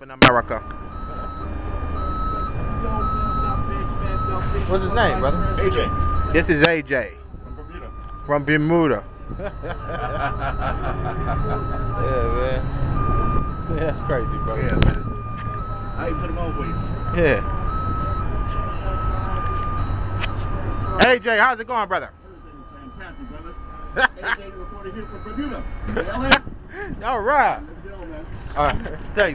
in America. What's his name, brother? AJ. This is AJ. From Bermuda. Yeah, man. Yeah, that's crazy, brother. Yeah, man. I even put him on for you. Yeah. AJ, how's it going, brother? Everything's fantastic, brother. AJ reporting here from Bermuda. All right. Let's go, man. All right. Thanks.